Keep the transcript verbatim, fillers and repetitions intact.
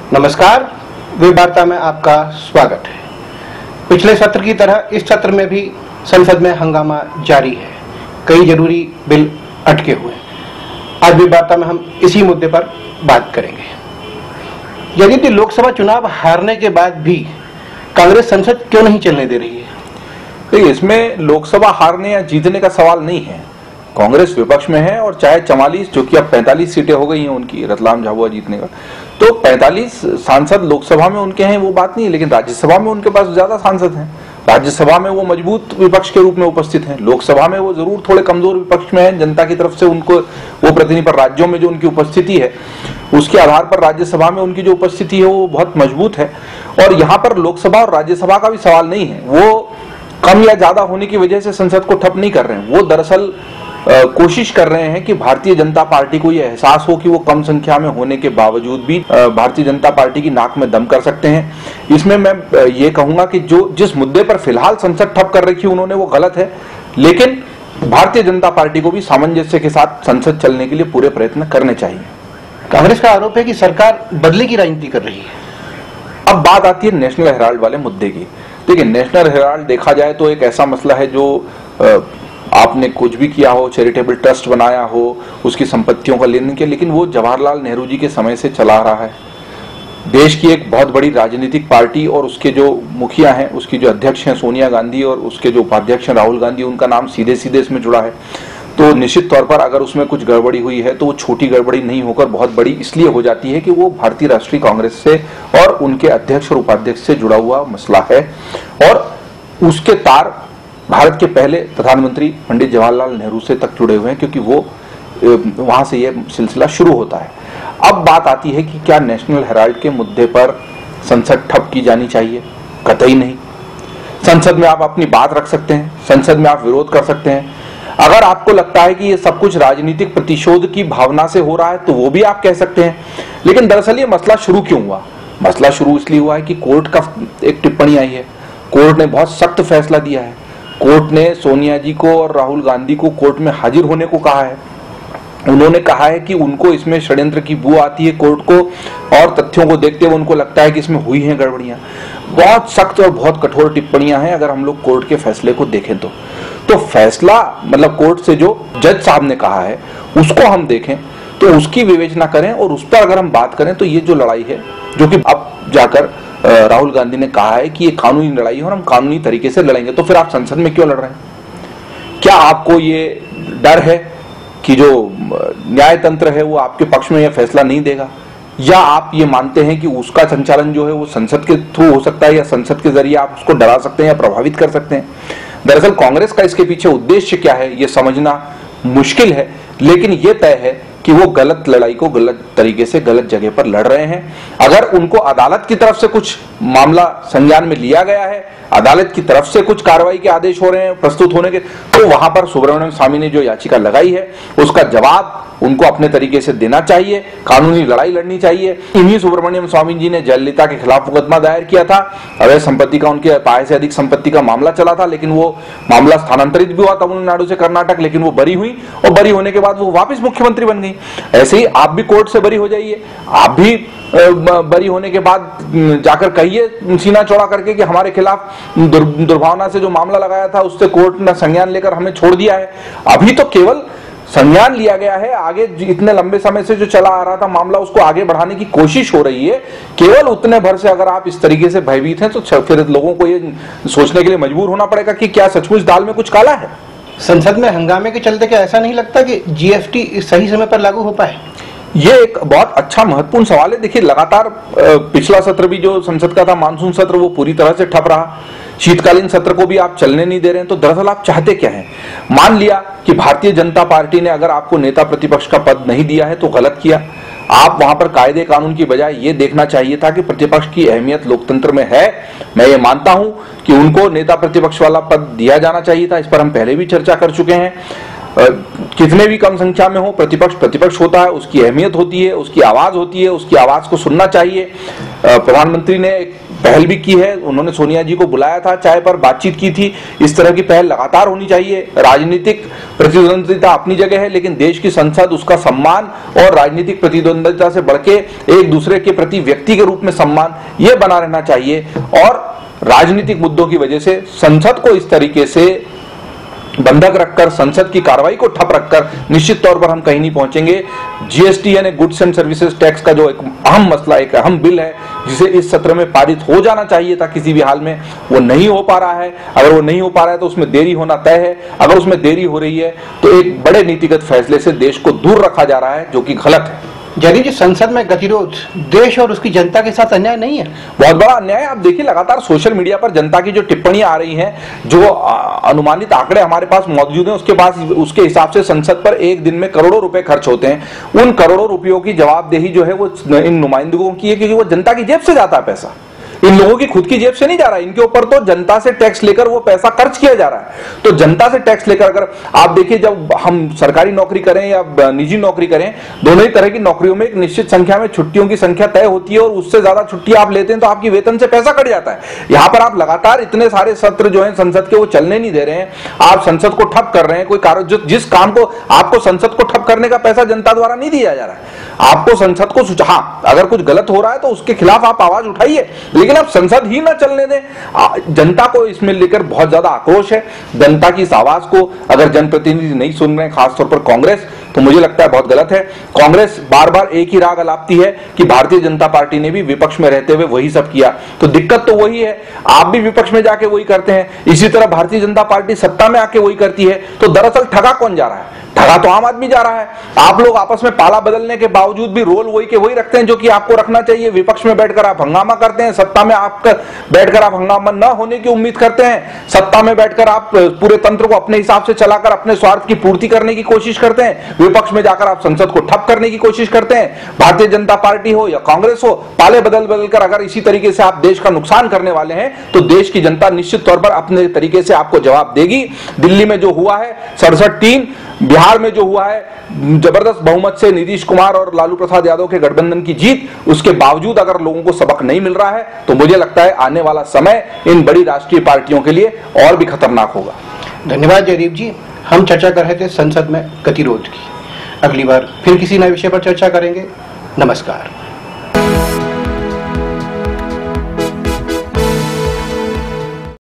नमस्कार, वे वार्ता में आपका स्वागत है। पिछले सत्र की तरह इस सत्र में भी संसद में हंगामा जारी है। कई जरूरी बिल अटके हुए हैं। आज भी वार्ता में हम इसी मुद्दे पर बात करेंगे। यदि लोकसभा चुनाव हारने के बाद भी कांग्रेस संसद क्यों नहीं चलने दे रही है? देखिए, इसमें लोकसभा हारने या जीतने का सवाल नहीं है। कांग्रेस विपक्ष में है और चाहे चवालीस, जो कि अब पैंतालीस सीटें हो गई हैं उनकी, रतलाम झाबुआ जीतने का, तो पैंतालीस सांसद लोकसभा में उनके हैं, वो बात नहीं है। लेकिन राज्यसभा में उनके पास ज्यादा सांसद हैं। राज्यसभा में वो मजबूत विपक्ष के रूप में उपस्थित हैं। लोकसभा में वो जरूर थोड़े कमजोर विपक्ष में हैं। जनता की तरफ से उनको वो प्रतिनिधि पर राज्यों में जो उनकी उपस्थिति है उसके आधार पर राज्यसभा में उनकी जो उपस्थिति है वो बहुत मजबूत है। और यहाँ पर लोकसभा और राज्यसभा का भी सवाल नहीं है। वो कम या ज्यादा होने की वजह से संसद को ठप नहीं कर रहे हैं। वो दरअसल कोशिश कर रहे हैं कि भारतीय जनता पार्टी को यह एहसास हो कि वो कम संख्या में होने के बावजूद भी भारतीय जनता पार्टी की नाक में दम कर सकते हैं। इसमें मैं ये कहूंगा कि जो जिस मुद्दे पर फिलहाल संसद ठप कर रखी उन्होंने वो गलत है, लेकिन भारतीय जनता पार्टी को भी सामंजस्य के साथ संसद चलने के लिए पूरे प्रयत्न करने चाहिए। कांग्रेस का आरोप है कि सरकार बदले की राजनीति कर रही है। अब बात आती है नेशनल हेराल्ड वाले मुद्दे की। देखिए, नेशनल हेराल्ड देखा जाए तो एक ऐसा मसला है जो आपने कुछ भी किया हो, चैरिटेबल ट्रस्ट बनाया हो, उसकी संपत्तियों का लेन किया, लेकिन वो जवाहरलाल नेहरू जी के समय से चला रहा है। देश की एक बहुत बड़ी राजनीतिक पार्टी और उसके जो मुखिया हैं, उसकी जो अध्यक्ष हैं सोनिया गांधी और उसके जो उपाध्यक्ष हैं राहुल गांधी, उनका नाम सीधे सीधे इसमें जुड़ा है। तो निश्चित तौर पर अगर उसमें कुछ गड़बड़ी हुई है तो वो छोटी गड़बड़ी नहीं होकर बहुत बड़ी इसलिए हो जाती है कि वो भारतीय राष्ट्रीय कांग्रेस से और उनके अध्यक्ष और उपाध्यक्ष से जुड़ा हुआ मसला है और उसके तार भारत के पहले प्रधानमंत्री पंडित जवाहरलाल नेहरू से तक जुड़े हुए हैं, क्योंकि वो वहां से ये सिलसिला शुरू होता है। अब बात आती है कि क्या नेशनल हेराल्ड के मुद्दे पर संसद ठप की जानी चाहिए? कतई नहीं। संसद में आप अपनी बात रख सकते हैं, संसद में आप विरोध कर सकते हैं। अगर आपको लगता है कि ये सब कुछ राजनीतिक प्रतिशोध की भावना से हो रहा है तो वो भी आप कह सकते हैं। लेकिन दरअसल ये मसला शुरू क्यों हुआ? मसला शुरू इसलिए हुआ है कि कोर्ट का एक टिप्पणी आई है। कोर्ट ने बहुत सख्त फैसला दिया है। कोर्ट ने सोनिया जी को और राहुल गांधी को कोर्ट में हाजिर होने को कहा है। उन्होंने कहा है कि उनको इसमें षड्यंत्र की बू आती है कोर्ट को, और तथ्यों को देखते हुए उनको लगता है कि इसमें हुई हैं गड़बड़ियां। बहुत सख्त और बहुत कठोर टिप्पणियां हैं अगर हम लोग कोर्ट के फैसले को देखें तो तो फैसला मतलब कोर्ट से जो जज साहब ने कहा है उसको हम देखें तो उसकी विवेचना करें और उस पर अगर हम बात करें तो ये जो लड़ाई है, जो कि अब जाकर राहुल गांधी ने कहा है कि ये कानूनी लड़ाई है और हम कानूनी तरीके से लड़ेंगे, तो फिर आप संसद में क्यों लड़ रहे हैं? क्या आपको ये डर है कि जो न्याय तंत्र है वो आपके पक्ष में यह फैसला नहीं देगा, या आप ये मानते हैं कि उसका संचालन जो है वो संसद के थ्रू हो सकता है या संसद के जरिए आप उसको डरा सकते हैं या प्रभावित कर सकते हैं? दरअसल कांग्रेस का इसके पीछे उद्देश्य क्या है ये समझना मुश्किल है, लेकिन ये तय है कि वो गलत लड़ाई को गलत तरीके से गलत जगह पर लड़ रहे हैं। अगर उनको अदालत की तरफ से कुछ मामला संज्ञान में लिया गया है, अदालत की तरफ से कुछ कार्रवाई के आदेश हो रहे हैं प्रस्तुत होने के, तो वहां पर सुब्रमण्यम स्वामी ने जो याचिका लगाई है उसका जवाब उनको अपने तरीके से देना चाहिए, कानूनी लड़ाई लड़नी चाहिए। इन्हीं सुब्रमण्यम स्वामी जी ने जयललिता के खिलाफ मुकदमा दायर किया था। अवैध संपत्ति का, उनके पाए से अधिक संपत्ति का मामला चला था, लेकिन वो मामला स्थानांतरित भी हुआ तमिलनाडु से कर्नाटक, लेकिन वो बरी हुई और बरी होने के बाद वो वापस मुख्यमंत्री बन गई। ऐसे ही आप भी कोर्ट से बरी हो जाइए, आप भी बरी होने के बाद जाकर कहिए सीना चौड़ा करके कि हमारे खिलाफ दुर्भावना से जो मामला लगाया था उससे कोर्ट ने संज्ञान लेकर हमें छोड़ दिया है। अभी तो केवल संज्ञान लिया गया है, आगे इतने लंबे समय से जो चला आ रहा था मामला उसको आगे बढ़ाने की कोशिश हो रही है। केवल उतने भर से अगर आप इस तरीके से भयभीत हैं तो फिर लोगों को ये सोचने के लिए मजबूर होना पड़ेगा कि क्या सचमुच दाल में कुछ काला है। संसद में हंगामे के चलते क्या ऐसा नहीं लगता कि जीएसटी सही समय पर लागू हो पाए? ये एक बहुत अच्छा महत्वपूर्ण सवाल है। देखिए, लगातार पिछला सत्र भी जो संसद का था मानसून सत्र, वो पूरी तरह से ठप रहा। शीतकालीन सत्र को भी आप चलने नहीं दे रहे हैं, तो दरअसल आप चाहते क्या हैं? मान लिया कि भारतीय जनता पार्टी ने अगर आपको नेता प्रतिपक्ष का पद नहीं दिया है तो गलत किया। आप वहां पर कायदे कानून की बजाय ये देखना चाहिए था कि प्रतिपक्ष की अहमियत लोकतंत्र में है। मैं ये मानता हूं कि उनको नेता प्रतिपक्ष वाला पद दिया जाना चाहिए था, इस पर हम पहले भी चर्चा कर चुके हैं। कितने भी कम संख्या में हो, प्रतिपक्ष प्रतिपक्ष होता है, उसकी अहमियत होती है, उसकी आवाज होती है, उसकी आवाज को सुनना चाहिए। प्रधानमंत्री ने पहल भी की है, उन्होंने सोनिया जी को बुलाया था, चाय पर बातचीत की थी। इस तरह की पहल लगातार होनी चाहिए। राजनीतिक प्रतिद्वंदिता अपनी जगह है, लेकिन देश की संसद, उसका सम्मान और राजनीतिक प्रतिद्वंदिता से बढ़के एक दूसरे के प्रति व्यक्ति के रूप में सम्मान, यह बना रहना चाहिए। और राजनीतिक मुद्दों की वजह से संसद को इस तरीके से बंधक रखकर, संसद की कार्रवाई को ठप रखकर निश्चित तौर पर हम कहीं नहीं पहुंचेंगे। जीएसटी यानी गुड्स एंड सर्विसेज टैक्स का जो एक अहम मसला, एक अहम बिल है जिसे इस सत्र में पारित हो जाना चाहिए था किसी भी हाल में, वो नहीं हो पा रहा है। अगर वो नहीं हो पा रहा है तो उसमें देरी होना तय है। अगर उसमें देरी हो रही है तो एक बड़े नीतिगत फैसले से देश को दूर रखा जा रहा है, जो कि गलत है। जयदीप जी, संसद में गतिरोध देश और उसकी जनता के साथ अन्याय नहीं है? बहुत बड़ा अन्याय। आप देखिए, लगातार सोशल मीडिया पर जनता की जो टिप्पणियां आ रही हैं, जो अनुमानित आंकड़े हमारे पास मौजूद हैं, उसके पास उसके हिसाब से संसद पर एक दिन में करोड़ों रुपए खर्च होते हैं। उन करोड़ों रुपयों की जवाबदेही जो है वो इन नुमाइंदों की है, क्योंकि वो जनता की जेब से जाता है पैसा। इन लोगों की खुद की जेब से नहीं जा रहा है, इनके ऊपर तो जनता से टैक्स लेकर वो पैसा खर्च किया जा रहा है। तो जनता से टैक्स लेकर, अगर आप देखिए, जब हम सरकारी नौकरी करें या निजी नौकरी करें, दोनों ही तरह की नौकरियों में एक निश्चित संख्या में छुट्टियों की संख्या तय होती है, और उससे ज्यादा छुट्टी आप लेते हैं तो आपकी वेतन से पैसा कट जाता है। यहां पर आप लगातार इतने सारे सत्र जो है संसद के, वो चलने नहीं दे रहे हैं। आप संसद को ठप कर रहे हैं। कोई कार्य, जिस काम को आपको संसद को ठप करने का पैसा जनता द्वारा नहीं दिया जा रहा है। आपको संसद को, हाँ, अगर कुछ गलत हो रहा है तो उसके खिलाफ आप आवाज उठाइए, लेकिन आप संसद ही ना चलने दें। जनता को इसमें लेकर बहुत ज्यादा आक्रोश है। जनता की इस आवाज को अगर जनप्रतिनिधि नहीं सुन रहे हैं, खासतौर पर कांग्रेस, तो मुझे लगता है बहुत गलत है। कांग्रेस बार बार एक ही राग अलापती है कि भारतीय जनता पार्टी ने भी विपक्ष में रहते हुए वही सब किया। तो दिक्कत तो वही है, आप भी विपक्ष में जाके वही करते हैं। इसी तरह भारतीय जनता पार्टी सत्ता में आके वही करती है। तो दरअसल ठगा कौन जा रहा है? ठगा तो आम आदमी जा रहा है। आप लोग आपस में पाला बदलने के बावजूद भी रोल वही के वही रखते हैं जो कि आपको रखना चाहिए। विपक्ष में बैठकर आप हंगामा करते हैं, सत्ता में आपका बैठकर आप हंगामा न होने की उम्मीद करते हैं। सत्ता में बैठकर आप पूरे तंत्र को अपने हिसाब से चलाकर अपने स्वार्थ की पूर्ति करने की कोशिश करते हैं। विपक्ष में जाकर आप संसद को ठप करने की कोशिश करते हैं। भारतीय जनता पार्टी हो या कांग्रेस हो, पाले बदल बदलकर अगर इसी तरीके से आप देश का नुकसान करने वाले हैं तो देश की जनता निश्चित तौर पर अपने तरीके से आपको जवाब देगी। दिल्ली में जो हुआ है सड़सठ तीन, बिहार में जो हुआ है जबरदस्त बहुमत से नीतीश कुमार और लालू प्रसाद यादव के गठबंधन की जीत, उसके बावजूद अगर लोगों को सबक नहीं मिल रहा है तो मुझे लगता है आने वाला समय इन बड़ी राष्ट्रीय पार्टियों के लिए और भी खतरनाक होगा। धन्यवाद जयदीप जी। हम चर्चा कर रहे थे संसद में गतिरोध की। अगली बार फिर किसी नए विषय पर चर्चा करेंगे। नमस्कार।